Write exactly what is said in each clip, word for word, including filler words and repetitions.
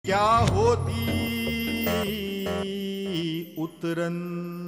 क्या होती उतरन।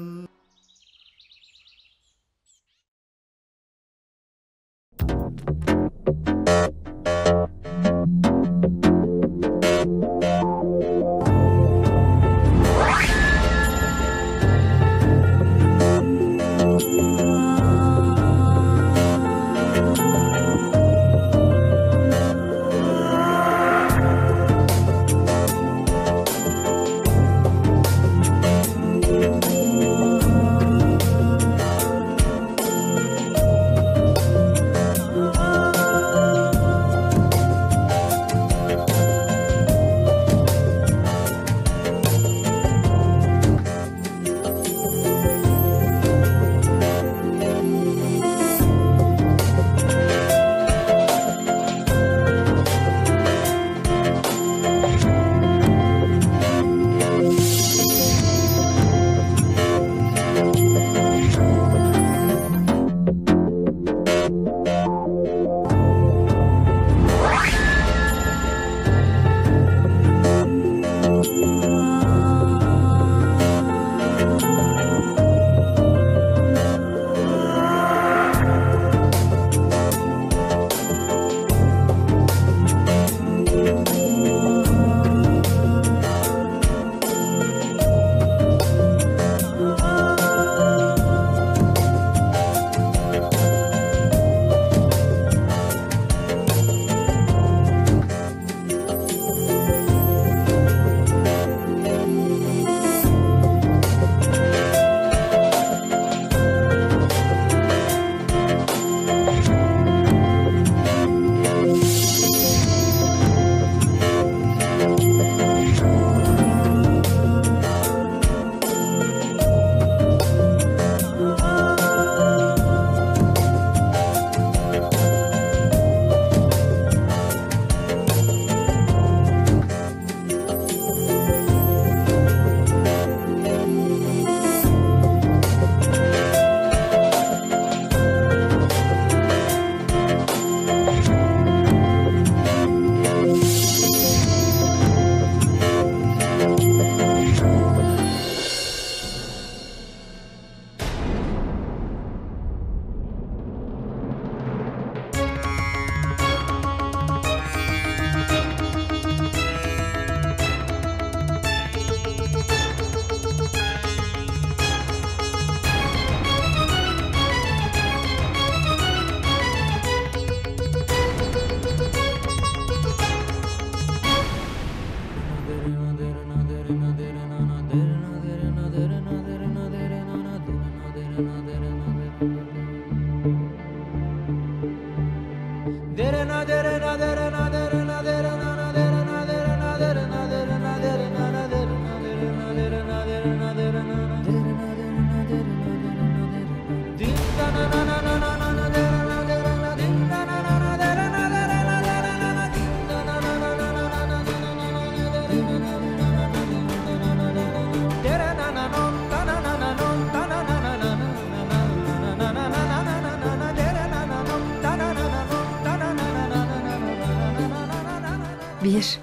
Bir.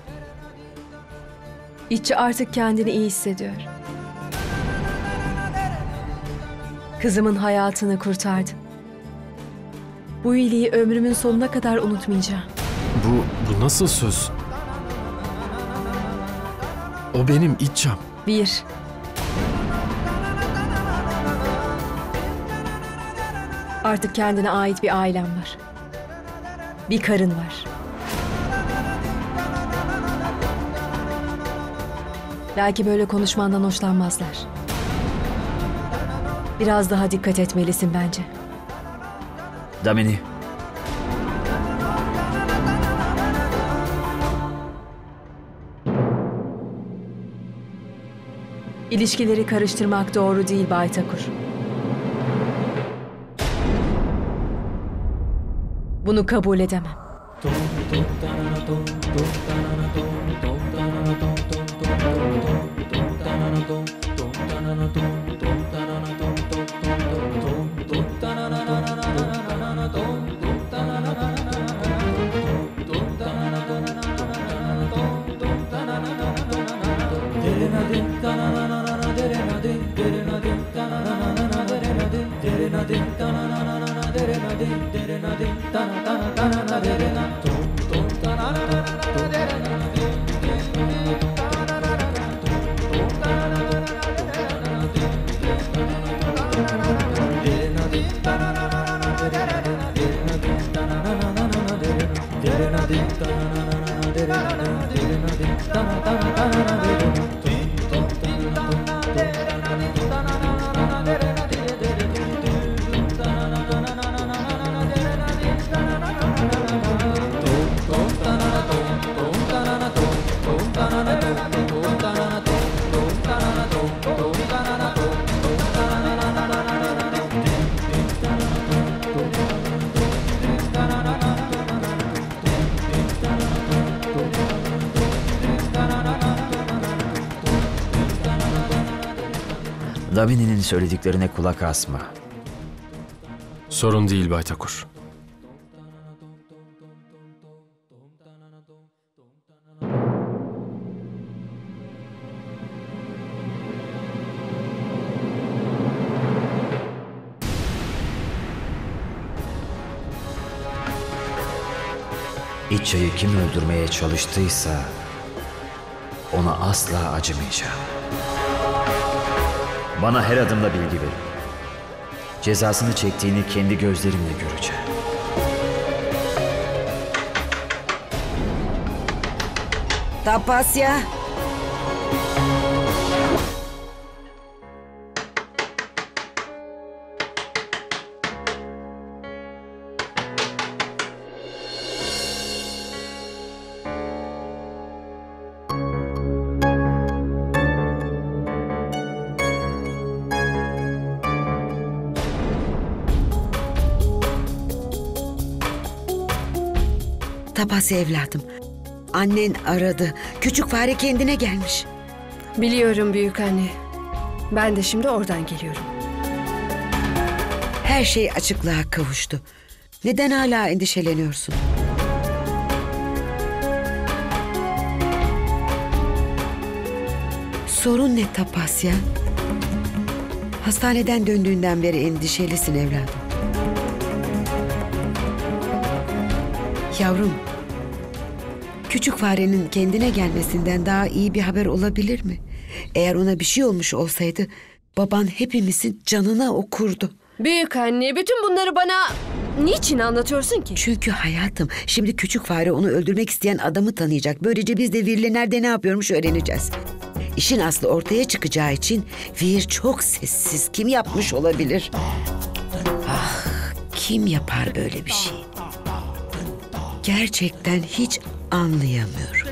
İçi artık kendini iyi hissediyor. Kızımın hayatını kurtardı. Bu iyiliği ömrümün sonuna kadar unutmayacağım. Bu, bu nasıl söz? O benim İçam. Bir. Artık kendine ait bir ailen var. Bir karın var. Belki böyle konuşmandan hoşlanmazlar. Biraz daha dikkat etmelisin bence. Damini. İlişkileri karıştırmak doğru değil Bay Thakur. Bunu kabul edemem. Na na na Damini'nin söylediklerine kulak asma. Sorun değil Bay Takur. İçayı kim öldürmeye çalıştıysa ona asla acımayacağım. Bana her adımda bilgi verin. Cezasını çektiğini kendi gözlerimle göreceğim. Tapasya. Tapasya evladım. Annen aradı. Küçük fare kendine gelmiş. Biliyorum büyük anne. Ben de şimdi oradan geliyorum. Her şey açıklığa kavuştu. Neden hala endişeleniyorsun? Sorun ne Tapasya? Hastaneden döndüğünden beri endişelisin evladım. Yavrum, küçük farenin kendine gelmesinden daha iyi bir haber olabilir mi? Eğer ona bir şey olmuş olsaydı, baban hepimizin canına okurdu. Büyük anne, bütün bunları bana niçin anlatıyorsun ki? Çünkü hayatım, şimdi küçük fare onu öldürmek isteyen adamı tanıyacak. Böylece biz de Vir'le nerede ne yapıyormuş öğreneceğiz. İşin aslı ortaya çıkacağı için Vir çok sessiz. Kim yapmış olabilir? Ah, kim yapar böyle bir şey? Gerçekten hiç anlayamıyorum.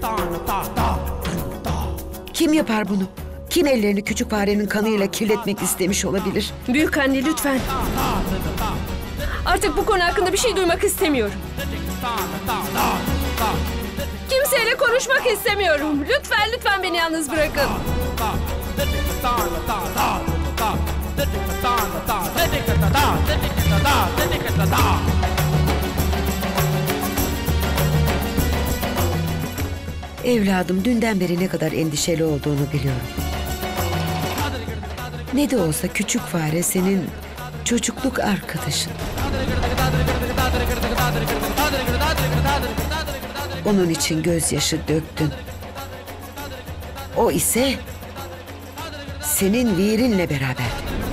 Kim yapar bunu? Kim ellerini küçük farenin kanıyla kirletmek istemiş olabilir? Büyük anne lütfen. Artık bu konu hakkında bir şey duymak istemiyorum. Kimseyle konuşmak istemiyorum. Lütfen lütfen beni yalnız bırakın. Evladım, dünden beri ne kadar endişeli olduğunu biliyorum. Ne de olsa küçük fare senin çocukluk arkadaşın. Onun için gözyaşı döktün. O ise senin Vir'inle beraber.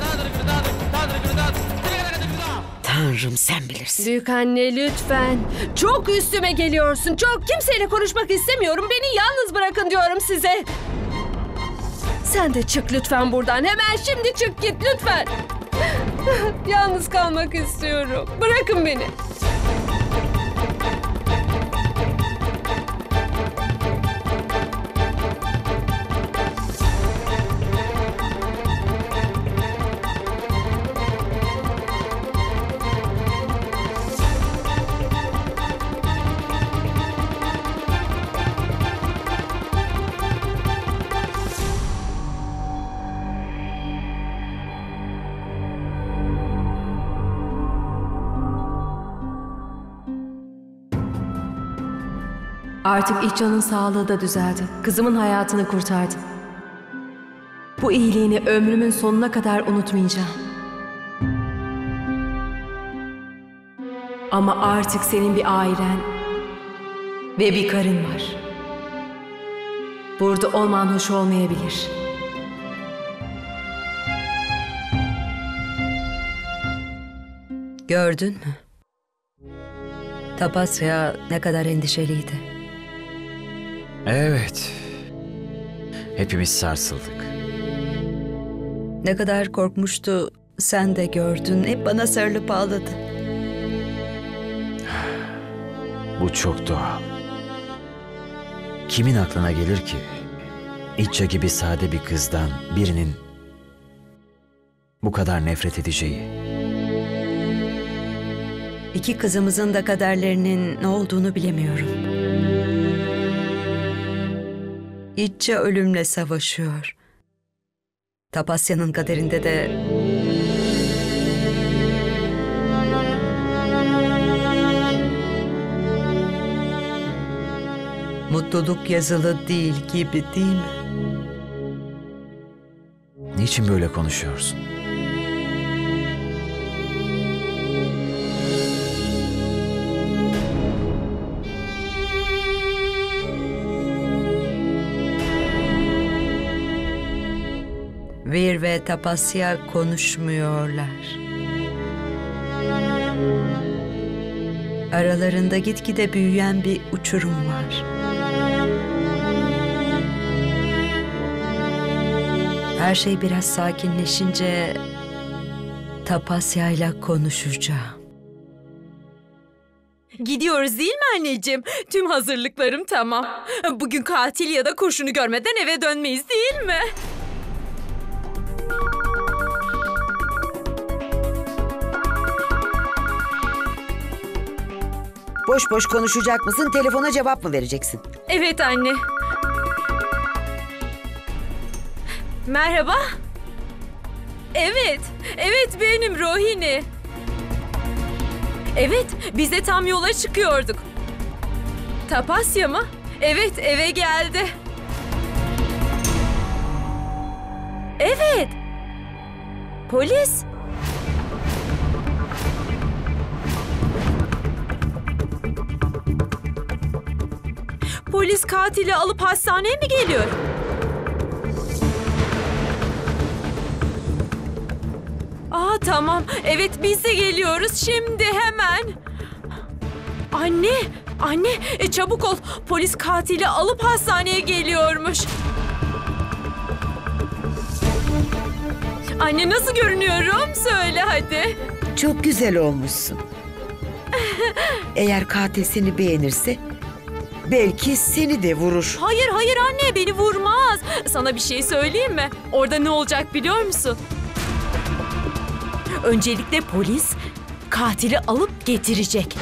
Tanrım, sen bilirsin. Büyük anne lütfen. Çok üstüme geliyorsun. Çok, kimseyle konuşmak istemiyorum. Beni yalnız bırakın diyorum size. Sen de çık lütfen buradan. Hemen şimdi çık git lütfen. Yalnız kalmak istiyorum. Bırakın beni. Artık İccan'ın sağlığı da düzeldi. Kızımın hayatını kurtardı. Bu iyiliğini ömrümün sonuna kadar unutmayacağım. Ama artık senin bir ailen ve bir karın var. Burada olman hoş olmayabilir. Gördün mü? Tapasya ne kadar endişeliydi. Evet. Hepimiz sarsıldık. Ne kadar korkmuştu, sen de gördün. Hep bana sarılıp ağladı. Bu çok doğal. Kimin aklına gelir ki İcca gibi sade bir kızdan birinin bu kadar nefret edeceği? İki kızımızın da kaderlerinin ne olduğunu bilemiyorum. İcca ölümle savaşıyor. Tapasya'nın kaderinde de mutluluk yazılı değil gibi, değil mi? Niçin böyle konuşuyorsun? Veer ve Tapasya konuşmuyorlar. Aralarında gitgide büyüyen bir uçurum var. Her şey biraz sakinleşince Tapasya'yla konuşacağım. Gidiyoruz değil mi anneciğim? Tüm hazırlıklarım tamam. Bugün katil ya da kurşunu görmeden eve dönmeyiz değil mi? Boş boş konuşacak mısın, telefona cevap mı vereceksin? Evet anne. Merhaba. Evet, evet benim Rohini. Evet, biz de tam yola çıkıyorduk. Tapasya mı? Evet, eve geldi. Evet. Polis. Polis katili alıp hastaneye mi geliyor? Aa tamam. Evet biz de geliyoruz şimdi hemen. Anne, anne e, çabuk ol. Polis katili alıp hastaneye geliyormuş. Anne nasıl görünüyorum? Söyle hadi. Çok güzel olmuşsun. Eğer katil seni beğenirse belki seni de vurur. Hayır hayır anne beni vurmaz. Sana bir şey söyleyeyim mi? Orada ne olacak biliyor musun? Öncelikle polis katili alıp getirecek.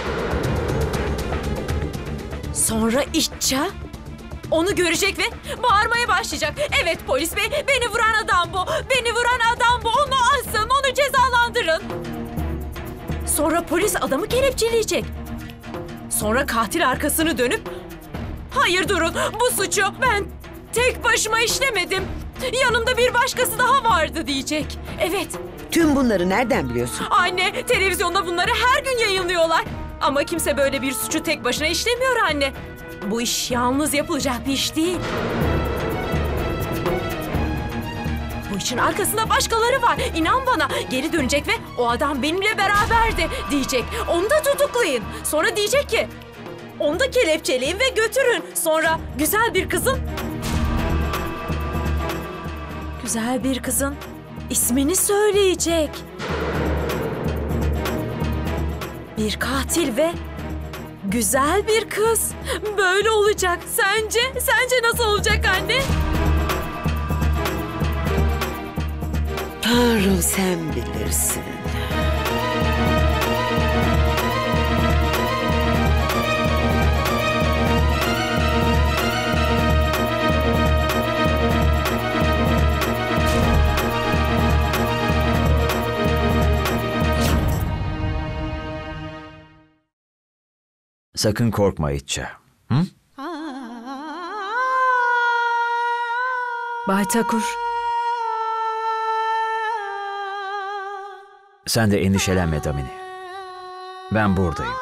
Sonra İtça onu görecek ve bağırmaya başlayacak. Evet polis bey, beni vuran adam bu. Beni vuran adam bu. Onu asın, onu cezalandırın. Sonra polis adamı kelepçeleyecek. Sonra katil arkasını dönüp hayır durun, bu suçu ben tek başıma işlemedim. Yanımda bir başkası daha vardı diyecek. Evet. Tüm bunları nereden biliyorsun? Anne, televizyonda bunları her gün yayınlıyorlar. Ama kimse böyle bir suçu tek başına işlemiyor anne. Bu iş yalnız yapılacak bir iş değil. Bu işin arkasında başkaları var. İnan bana, geri dönecek ve o adam benimle beraberdi diyecek. Onu da tutuklayın. Sonra diyecek ki onu da kelepçeleyin ve götürün. Sonra güzel bir kızın güzel bir kızın ismini söyleyecek. Bir katil ve güzel bir kız. Böyle olacak. Sence? Sence nasıl olacak anne? Tanrım sen bilirsin. Sakın korkma İtça. Hı? Bay Takur, Sen de endişelenme Damini. Ben buradayım.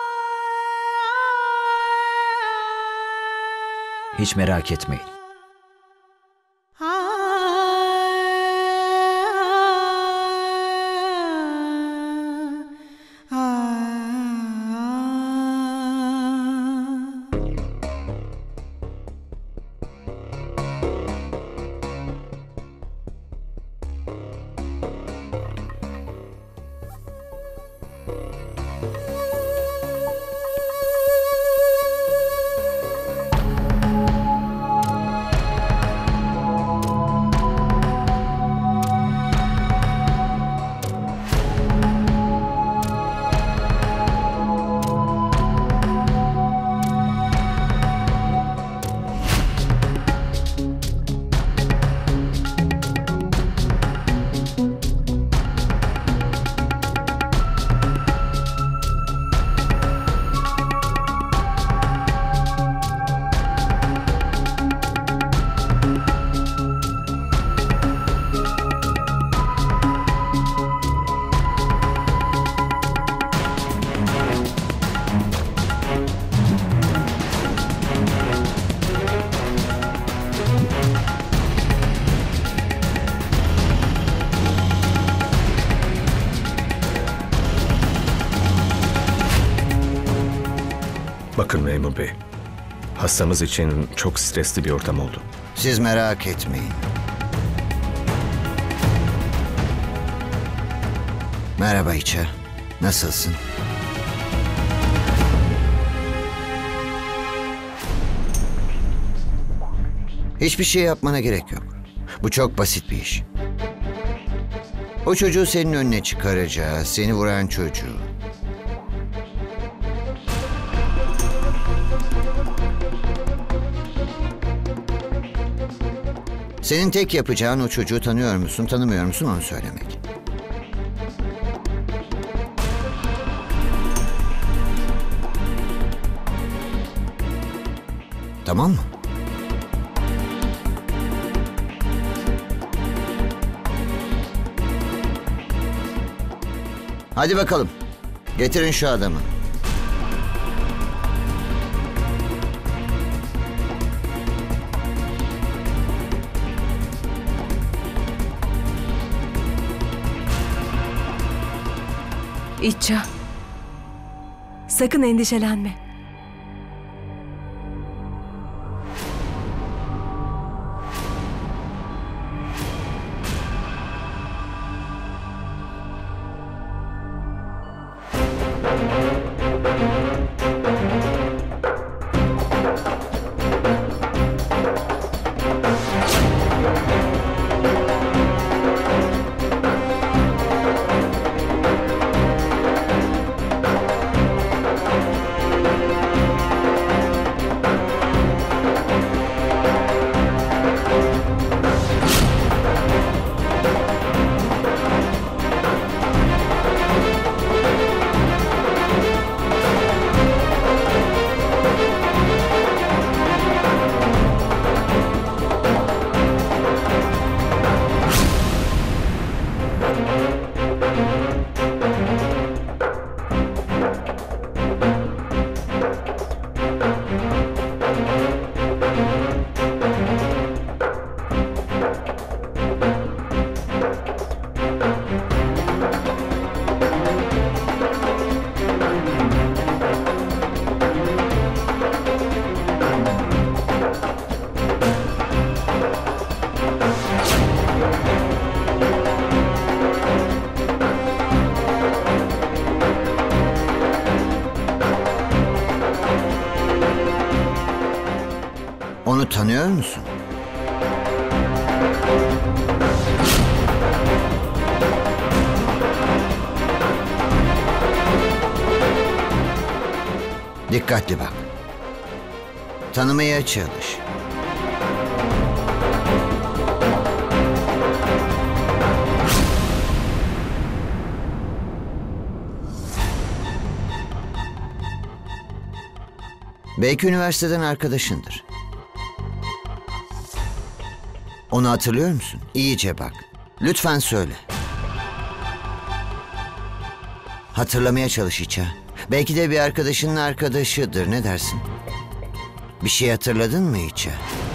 Hiç merak etmeyin. Bakın memur bey, hastamız için çok stresli bir ortam oldu. Siz merak etmeyin. Merhaba İça. Nasılsın? Hiçbir şey yapmana gerek yok. Bu çok basit bir iş. O çocuğu senin önüne çıkaracağız. Seni vuran çocuğu. Senin tek yapacağın o çocuğu tanıyor musun, tanımıyor musun onu söylemek. Tamam mı? Hadi bakalım. Getirin şu adamı. İçça. Sakın endişelenme. Onu tanıyor musun? Dikkatli bak. Tanımaya çalış. Belki üniversiteden arkadaşındır. Onu hatırlıyor musun? İyice bak. Lütfen söyle. Hatırlamaya çalış İça. Belki de bir arkadaşının arkadaşıdır. Ne dersin? Bir şey hatırladın mı İça?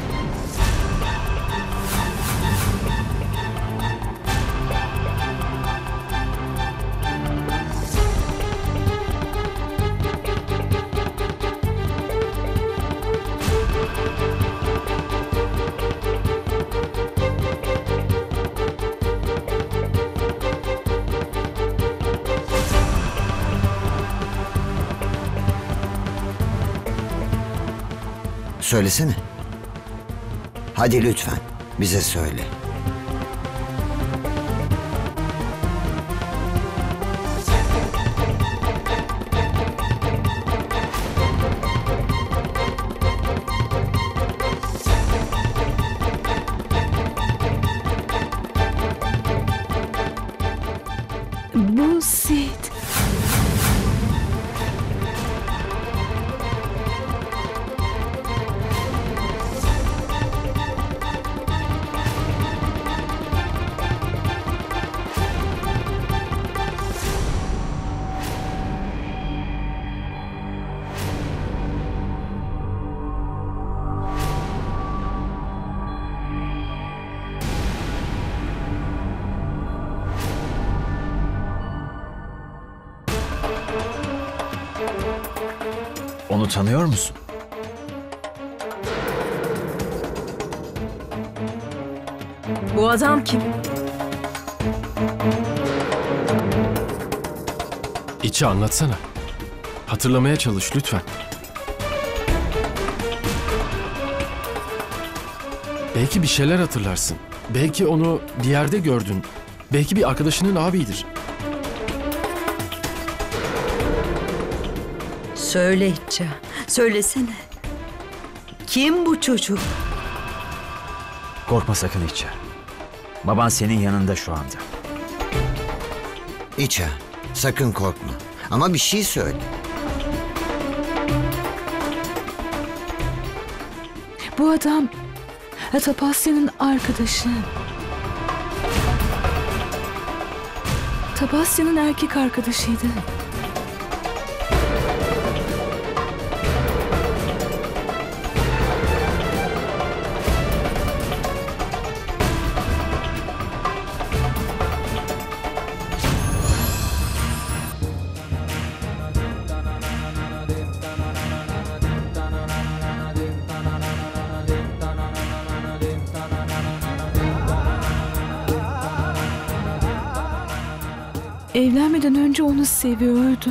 Söylesene. Hadi lütfen bize söyle. Bu Sid. tanıyor musun? Bu adam kim? İçi anlatsana. Hatırlamaya çalış lütfen. Belki bir şeyler hatırlarsın. Belki onu bir yerde gördün. Belki bir arkadaşının abidir. Söyle İtça, söylesene. Kim bu çocuk? Korkma sakın İça. Baban senin yanında şu anda. İça, sakın korkma. Ama bir şey söyle. Bu adam Tapasya'nın arkadaşı. Tapasya'nın erkek arkadaşıydı. Evlenmeden önce onu seviyordu.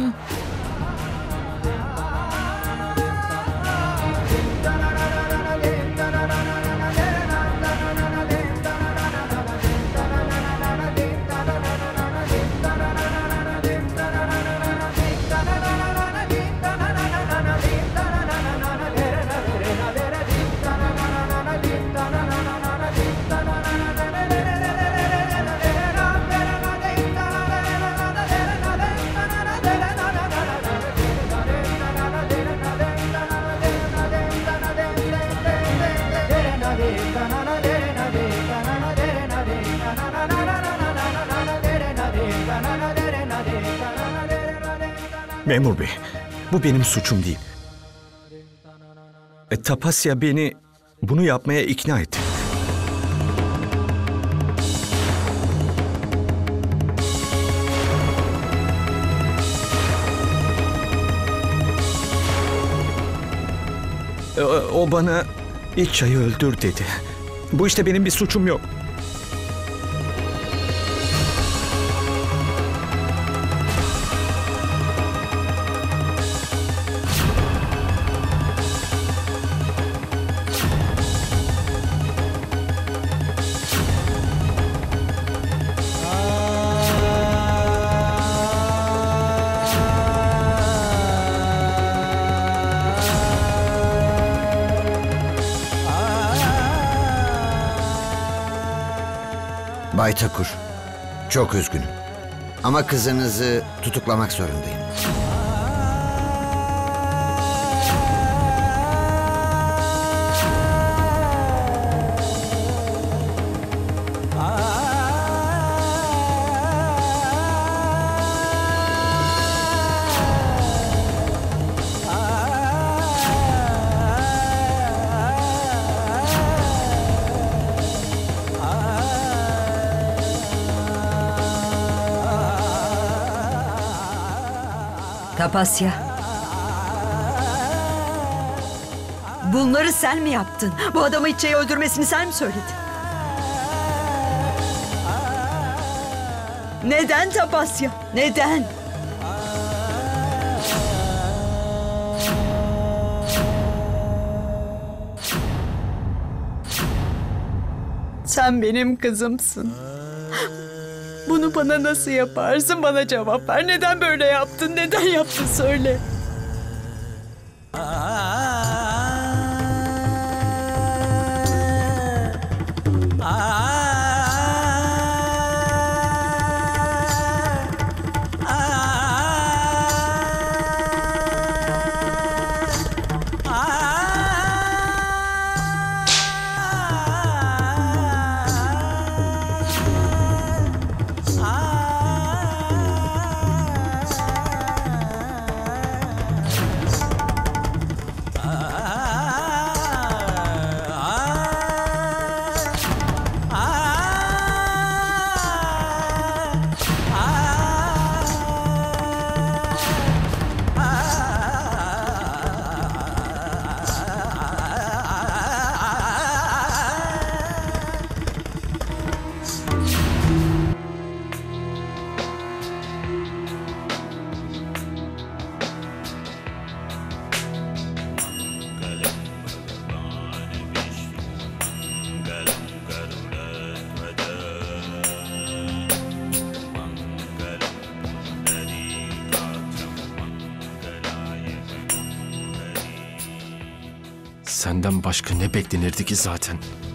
Memur bey, bu benim suçum değil. E, Tapasya beni bunu yapmaya ikna etti. E, o bana İça'yı öldür dedi. Bu işte benim bir suçum yok. Bay Takur, çok üzgünüm. Ama kızınızı tutuklamak zorundayım. Tapasya. Bunları sen mi yaptın? Bu adamı İtça'yı öldürmesini sen mi söyledin? Neden Tapasya? Neden? Sen benim kızımsın. Bunu bana nasıl yaparsın? Bana cevap ver. Neden böyle yaptın? Neden yaptın? Söyle. Senden başka ne beklenirdi ki zaten?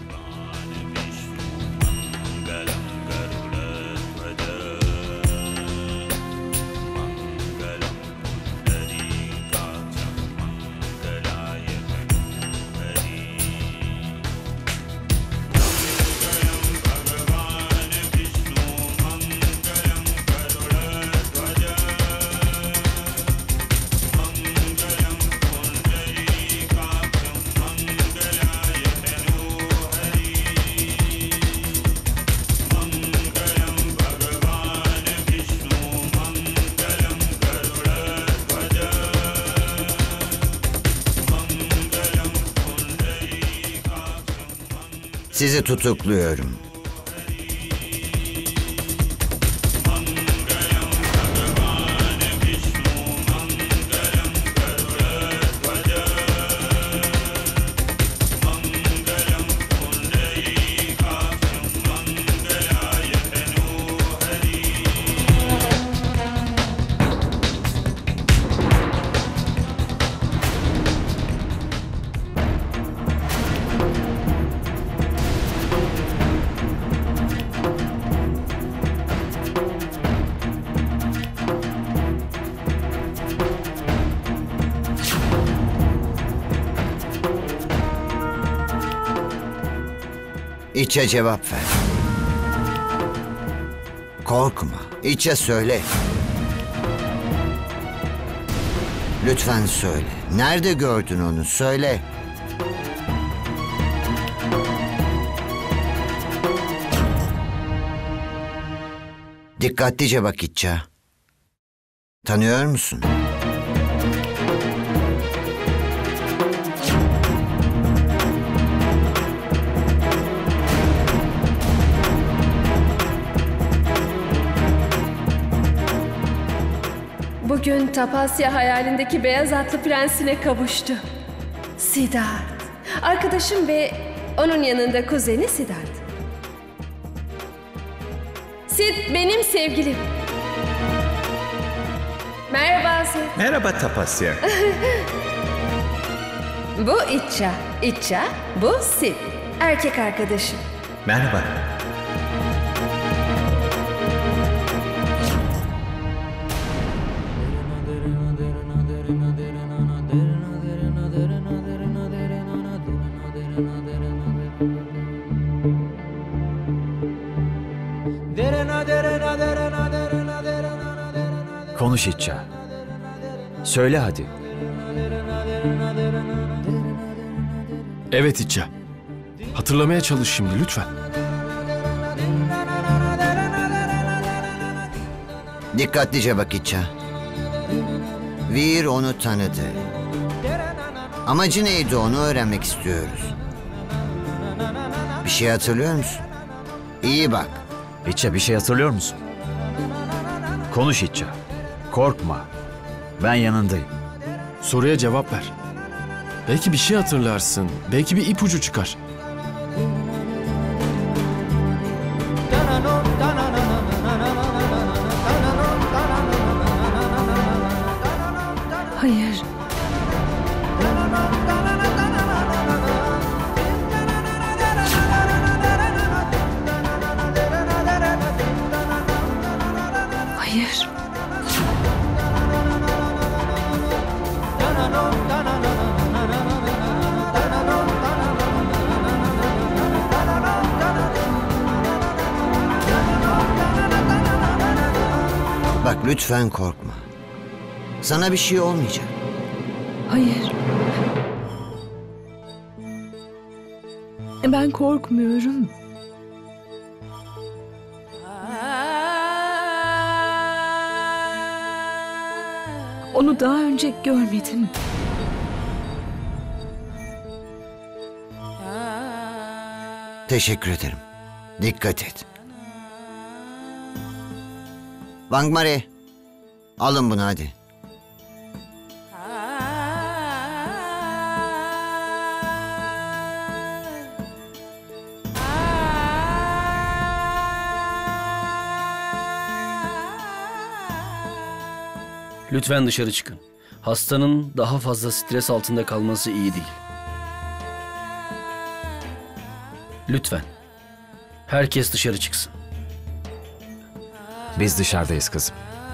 Sizi tutukluyorum. İçe cevap ver. Korkma. İçe söyle. Lütfen söyle. Nerede gördün onu? Söyle. Dikkatlice bak İçe. Tanıyor musun? Bugün Tapasya hayalindeki beyaz atlı prensine kavuştu. Siddharth. Arkadaşım ve onun yanında kuzeni Siddharth. Sid benim sevgilim. Merhaba Sid. Merhaba Tapasya. Bu İtça. İtça, bu Sid. Erkek arkadaşım. Merhaba. Konuş İtça. Söyle hadi. Evet İtça. Hatırlamaya çalış şimdi lütfen. Dikkatlice bak İtça. Veer onu tanıdı. Amacı neydi onu öğrenmek istiyoruz. Bir şey hatırlıyor musun? İyi bak. İtça bir şey hatırlıyor musun? Konuş İtça. Korkma. Ben yanındayım. Soruya cevap ver. Belki bir şey hatırlarsın. Belki bir ipucu çıkar. Hayır. Hayır. Bak lütfen korkma. Sana bir şey olmayacak. Hayır. Ben korkmuyorum. Onu daha önce görmedim. Teşekkür ederim. Dikkat et. Vangmare, alın bunu hadi. Lütfen dışarı çıkın. Hastanın daha fazla stres altında kalması iyi değil. Lütfen. Herkes dışarı çıksın. Biz dışarıdayız kızım.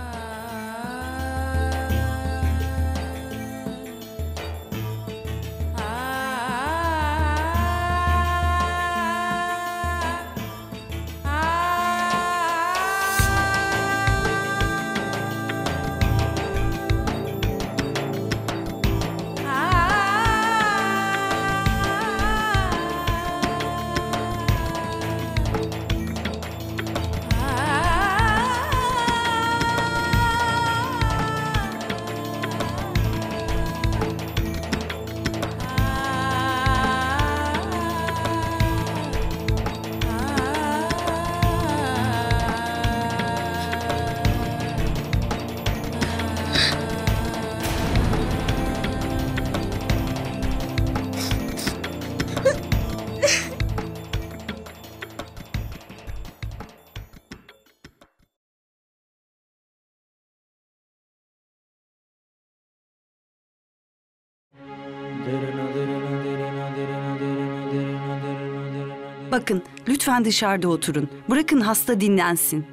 Bakın, lütfen dışarıda oturun. Bırakın hasta dinlensin.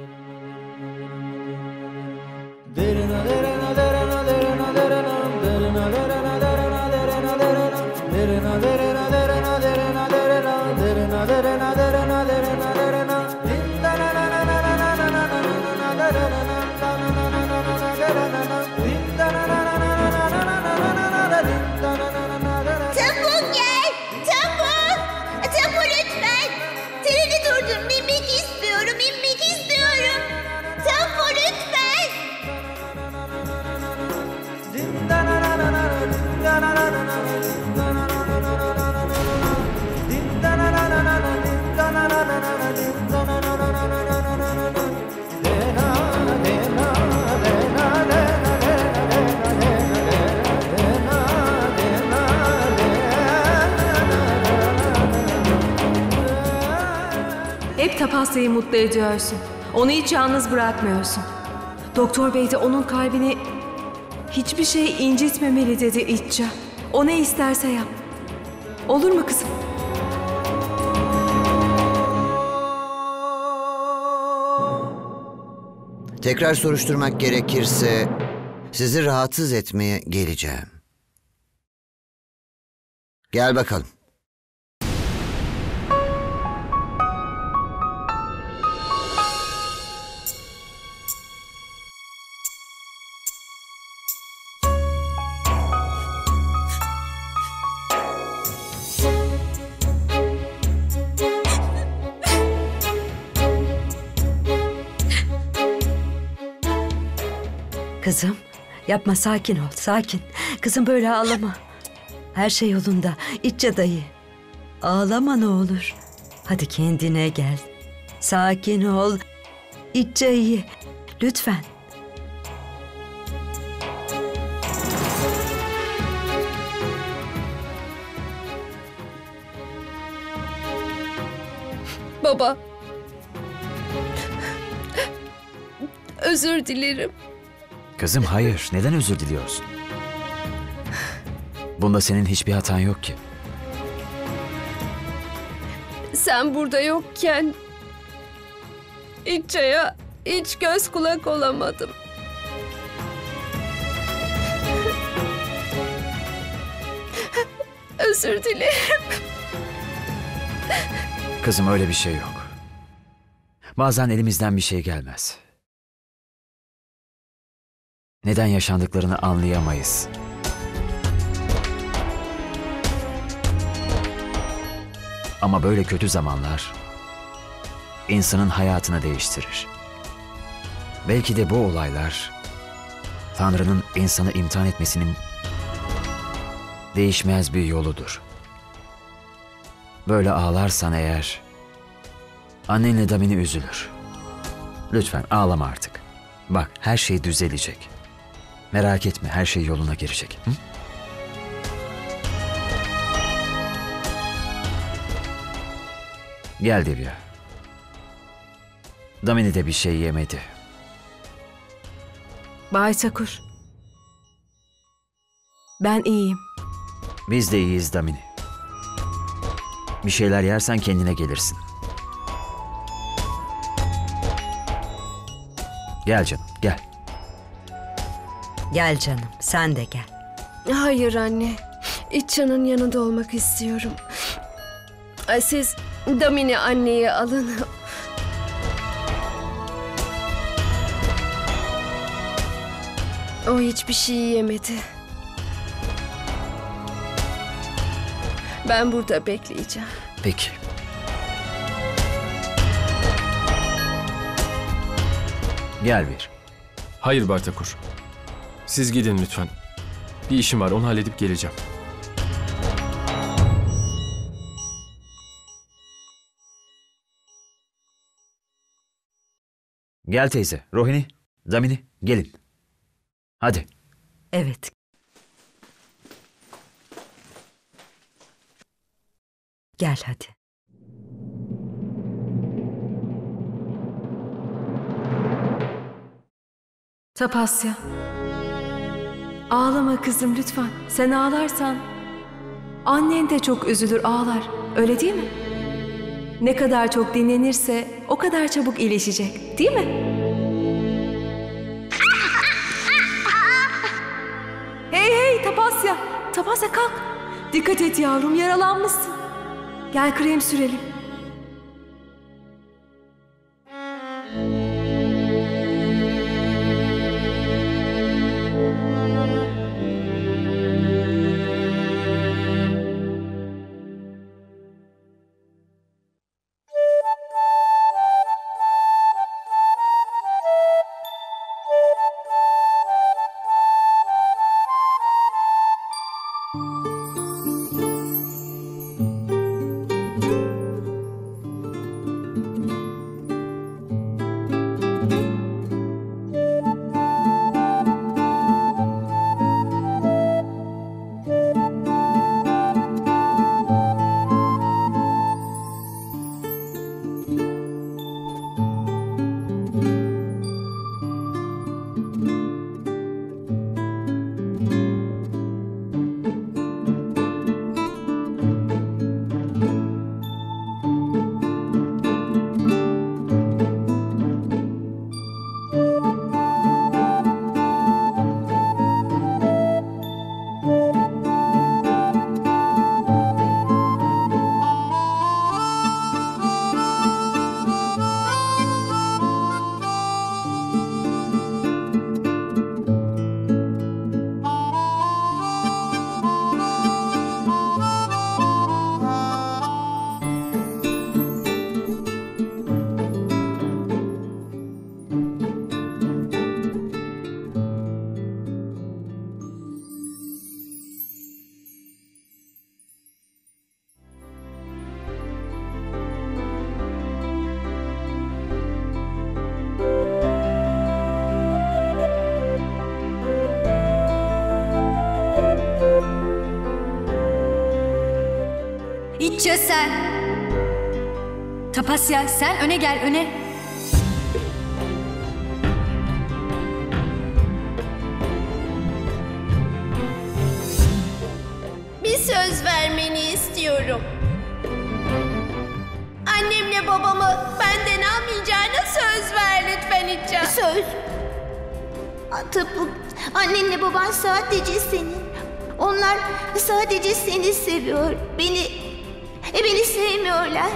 Çabuk gel! Çabuk! Çabuk lütfen! Treni durdurun. İnmek istiyorum. İnmek istiyorum. Çabuk lütfen! Hep Tapasya'yı mutlu ediyorsun. Onu hiç yalnız bırakmıyorsun. Doktor Bey de onun kalbini hiçbir şey incitmemeli dedi İtça. O ne isterse yap. Olur mu kızım? Tekrar soruşturmak gerekirse sizi rahatsız etmeye geleceğim. Gel bakalım. Kızım, yapma, sakin ol, sakin. Kızım böyle ağlama. Her şey yolunda. İtça dayı. Ağlama ne olur. Hadi kendine gel. Sakin ol. İtça iyi. Lütfen. Baba. Özür dilerim. Kızım hayır. Neden özür diliyorsun? Bunda senin hiçbir hatan yok ki. Sen burada yokken İtça'ya hiç göz kulak olamadım. Özür dilerim. Kızım öyle bir şey yok. Bazen elimizden bir şey gelmez. Neden yaşandıklarını anlayamayız. Ama böyle kötü zamanlar insanın hayatını değiştirir. Belki de bu olaylar Tanrı'nın insanı imtihan etmesinin değişmez bir yoludur. Böyle ağlarsan eğer annenle Damini üzülür. Lütfen ağlama artık. Bak her şey düzelecek. Merak etme, her şey yoluna girecek. Hı? Gel Divya. Damini de bir şey yemedi. Bay Takur. Ben iyiyim. Biz de iyiyiz Damini. Bir şeyler yersen kendine gelirsin. Gel canım, gel. Gel canım, sen de gel. Hayır anne. İtça'nın yanında olmak istiyorum. Ay, siz Damini anneyi alın. O hiçbir şey yemedi. Ben burada bekleyeceğim. Peki. Gel bir. Hayır Bay Thakur. Siz gidin lütfen. Bir işim var, onu halledip geleceğim. Gel teyze, Rohini, Damini, gelin. Hadi. Evet. Gel hadi. Tapasya. Ağlama kızım lütfen. Sen ağlarsan annen de çok üzülür, ağlar. Öyle değil mi? Ne kadar çok dinlenirse o kadar çabuk iyileşecek, değil mi? Hey hey Tapasya. Tapasya kalk. Dikkat et yavrum, yaralanmışsın. Gel krem sürelim. İtça sen. Tapasya sen öne gel, öne. Bir söz vermeni istiyorum. Annemle babamı benden almayacağına söz ver lütfen İtça. Söz. Tapu, annenle baban sadece senin. Onlar sadece seni seviyor. Beni, e beni sevmiyorlar.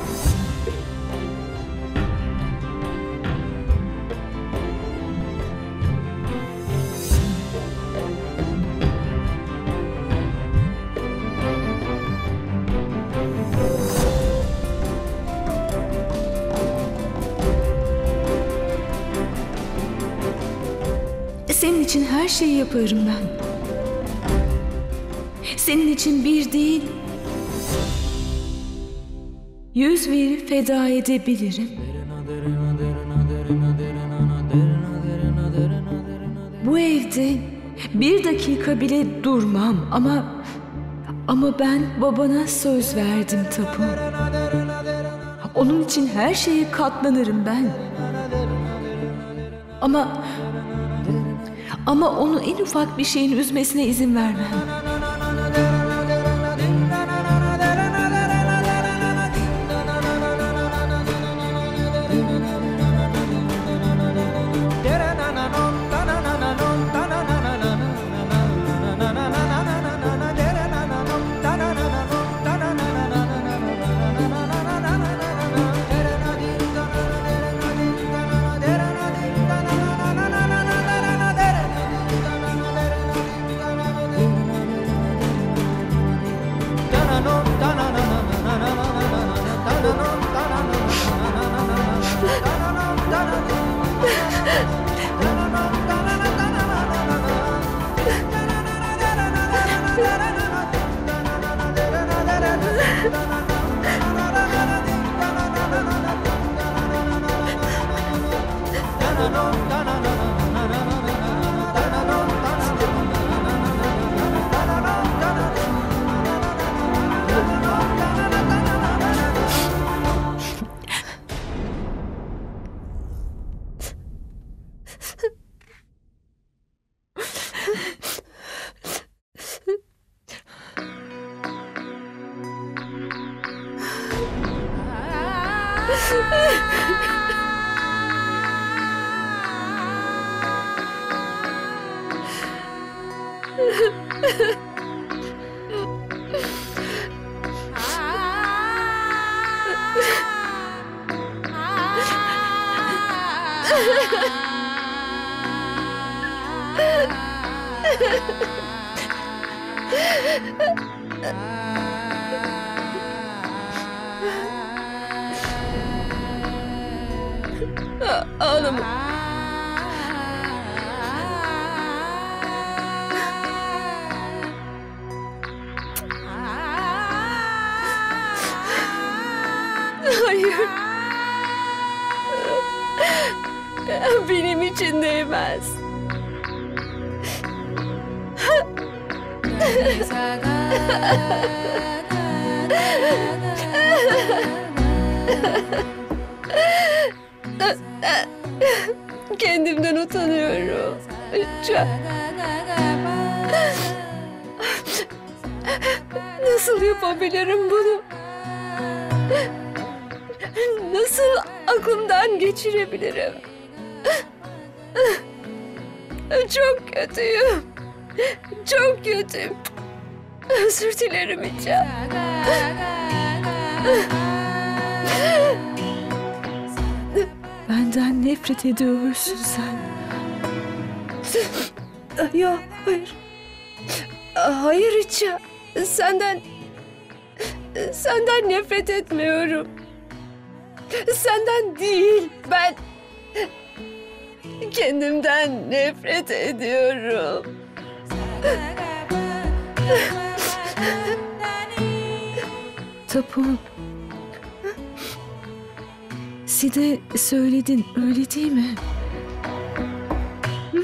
Senin için her şeyi yaparım ben. Senin için bir değil, yüz veri feda edebilirim. Bu evde bir dakika bile durmam ama ama ben babana söz verdim Tapu. Onun için her şeye katlanırım ben. Ama ama onu en ufak bir şeyin üzmesine izin vermem. Ağlama. Hayır. Benim için değmez. Kendimden utanıyorum. Çok. Nasıl yapabilirim bunu? Nasıl aklımdan geçirebilirim? Çok kötüyüm. Çok kötüyüm. Özür dilerim İca. Benden nefret ediyorsun sen. Yok, hayır. Hayır İca. Senden... Senden nefret etmiyorum. Senden değil, ben... Kendimden nefret ediyorum. Tapu. Side söyledin, öyle değil mi? Hı?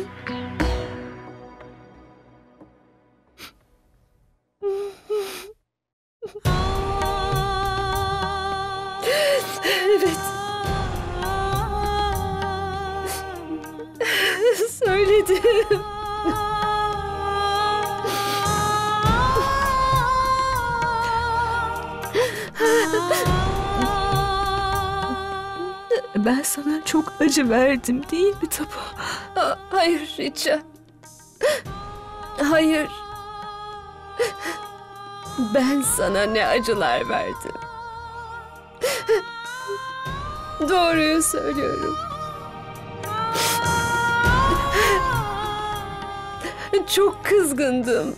Evet. Söyledim. Ben sana çok acı verdim değil mi Tapu? Hayır Rica. Hayır. Ben sana ne acılar verdim. Doğruyu söylüyorum. Çok kızgındım.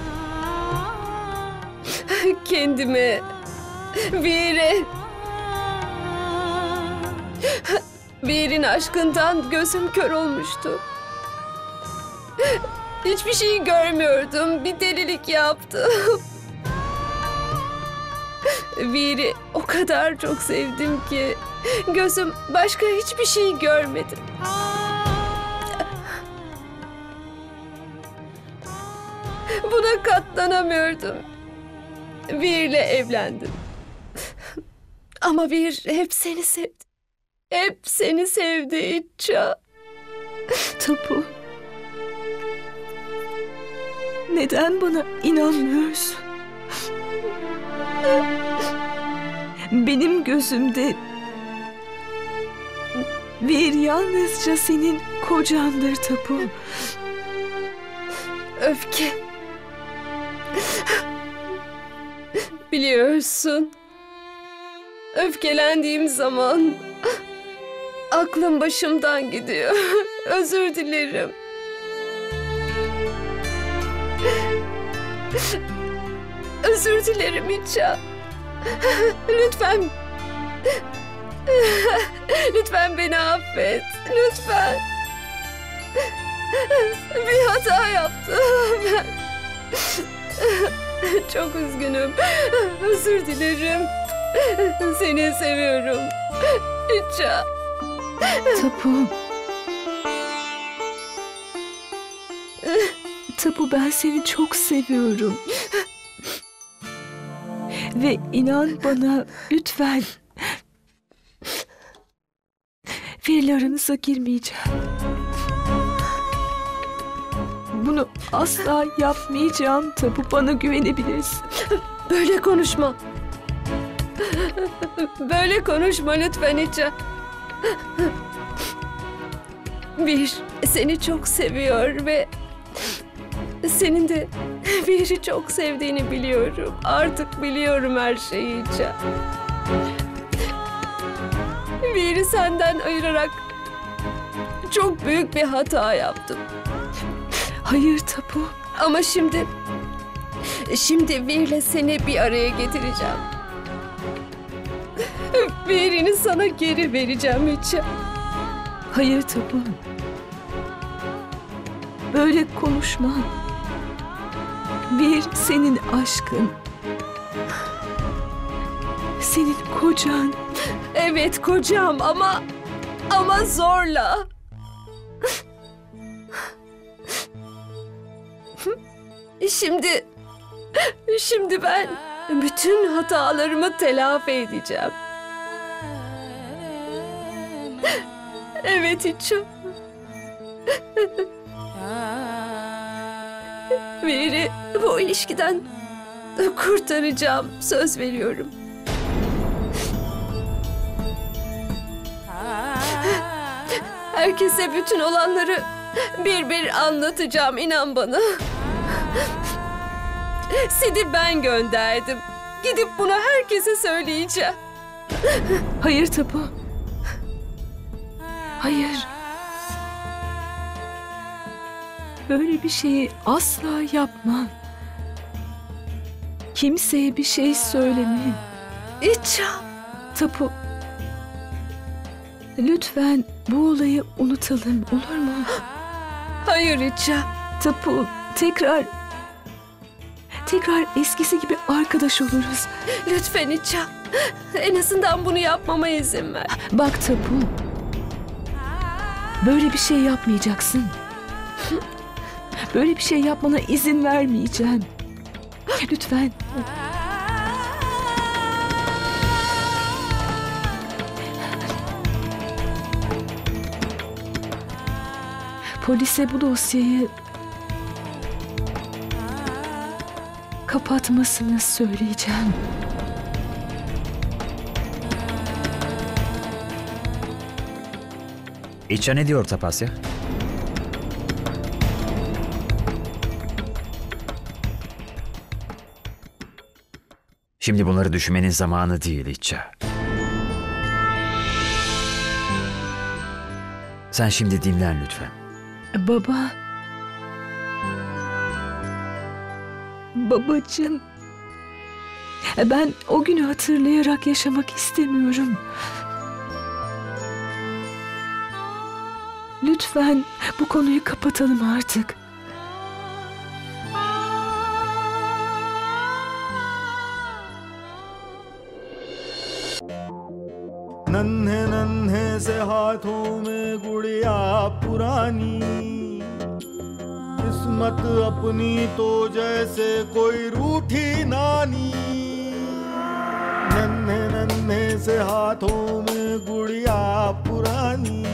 Kendime, Veer'e, Veer'in aşkından gözüm kör olmuştu. Hiçbir şey görmüyordum. Bir delilik yaptım. Veer'i o kadar çok sevdim ki gözüm başka hiçbir şey görmedi. Buna katlanamıyordum. Veer'le evlendim. Ama Veer hep seni sevdi. Hep seni sevdi İcca. Tapu. Neden bana inanmıyorsun? Benim gözümde Veer yalnızca senin kocandır Tapu. Öfke. Biliyorsun. Öfkelendiğim zaman aklım başımdan gidiyor. Özür dilerim. Özür dilerim İcca. Lütfen. Lütfen beni affet. Lütfen. Bir hata yaptım ben. Çok üzgünüm. Özür dilerim. Seni seviyorum. İcca. Tapu. Tapu, ben seni çok seviyorum. Ve inan bana lütfen. Vir'le aranıza girmeyeceğim. Bunu asla yapmayacağım Tapu. Bana güvenebilirsin. Böyle konuşma. Böyle konuşma lütfen İça. Bir, seni çok seviyor ve senin de Vir'i çok sevdiğini biliyorum. Artık biliyorum her şeyi İça. Vir'i senden ayırarak çok büyük bir hata yaptım. Hayır Tapu. Ama şimdi, şimdi Vir'le seni bir araya getireceğim. Vir'ini sana geri vereceğim İça. Hayır Tapu. Böyle konuşma. Bir, senin aşkın. Senin kocan. Evet kocam ama ama zorla. Şimdi şimdi ben bütün hatalarımı telafi edeceğim. Evet İça. Vir'i bu ilişkiden kurtaracağım. Söz veriyorum. Herkese bütün olanları bir bir anlatacağım, inan bana. Sid'i ben gönderdim. Gidip bunu herkese söyleyeceğim. Hayır Tapu. Hayır. Böyle bir şeyi asla yapmam. Kimseye bir şey söyleme. İça. Tapu. Lütfen bu olayı unutalım, olur mu? Hayır İça. Tapu, tekrar... Tekrar eskisi gibi arkadaş oluruz. Lütfen İça. En azından bunu yapmama izin ver. Bak Tapu. Böyle bir şey yapmayacaksın. Böyle bir şey yapmana izin vermeyeceğim. Lütfen. Polise bu dosyayı kapatmasını söyleyeceğim. İça ne diyor Tapasya? Şimdi bunları düşünmenin zamanı değil İça. Sen şimdi dinlen lütfen. Baba. Babacığım. Ben o günü hatırlayarak yaşamak istemiyorum. Lütfen bu konuyu kapatalım artık. नन्हे नन्हे से हाथों में गुड़िया पुरानी, किस्मत अपनी तो जैसे कोई रूठी नानी। नन्हे नन्हे से हाथों में गुड़िया पुरानी,